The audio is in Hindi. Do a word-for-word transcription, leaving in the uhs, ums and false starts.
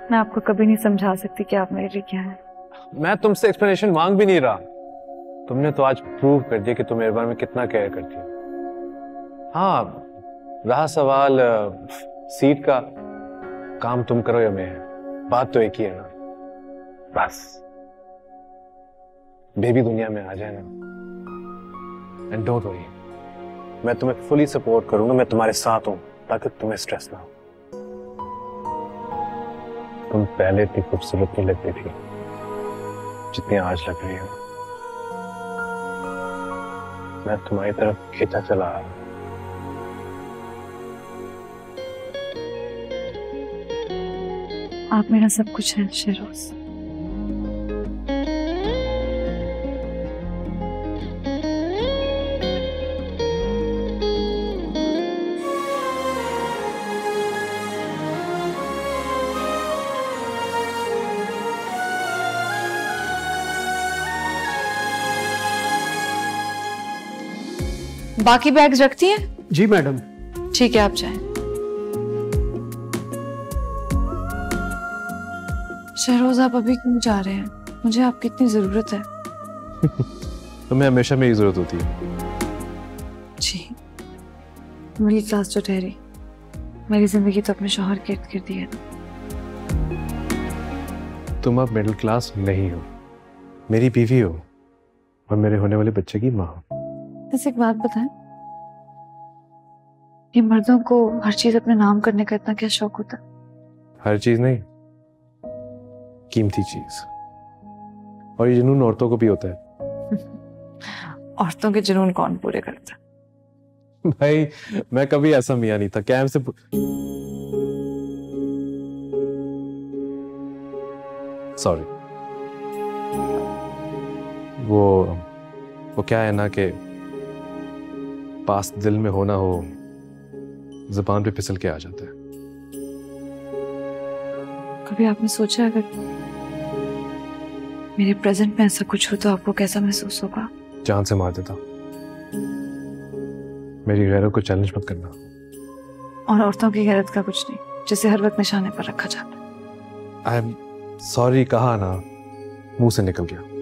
मैं आपको कभी नहीं समझा सकती कि आप मेरे लिए क्या हैं। मैं तुमसे एक्सप्लेनेशन मांग भी नहीं रहा। तुमने तो आज प्रूव कर दिया कि तुम मेरे बारे में कितना केयर करती हो। हाँ, रहा सवाल सीट का, काम तुम करो या मैं, बात तो एक ही है ना। बस बेबी दुनिया में आ जाए ना, एंड डोंट वरी, मैं तुम्हें फुली सपोर्ट करूंगा। मैं तुम्हारे साथ हूं ताकि तुम्हें स्ट्रेस ना हो। तुम पहले इतनी खूबसूरत नहीं लगती थी जितनी आज लग रही हो। मैं तुम्हारी तरफ खींचा चला आ रहा हूं। आप मेरा सब कुछ हैं शेरोज। बाकी बैग्स रखती हैं? जी मैडम। ठीक है, आप जाएं। शहरोज, आप अभी क्यों जा रहे हैं? मुझे आपकी इतनी जरूरत है। तुम्हें हमेशा मेरी जरूरत होती है। जी, मिडिल क्लास जो ठहरी, मेरी जिंदगी तो अपने शौहर के इर्द गिर्द ही है। तुम अब मिडिल क्लास नहीं हो, मेरी बीवी हो और मेरे होने वाले बच्चे की माँ हो। वैसे एक बात बताएं, ये मर्दों को हर चीज अपने नाम करने का इतना क्या शौक होता है? हर चीज नहीं, कीमती चीज। और ये जुनून औरतों को भी होता है। औरतों के जुनून कौन पूरे करता है? भाई मैं कभी ऐसा मियां नहीं था, कैम से सॉरी। वो वो क्या है ना कि पास दिल में होना हो, जुबान पे फिसल के आ जाता है। कभी आपने सोचा अगर मेरे प्रेजेंट में ऐसा कुछ हो तो आपको कैसा महसूस होगा? जान से मार देता। मेरी गैरत को चैलेंज मत करना। और औरतों की गैरत का कुछ नहीं, जिसे हर वक्त निशाने पर रखा जाता है। आई एम सॉरी कहा ना, मुंह से निकल गया।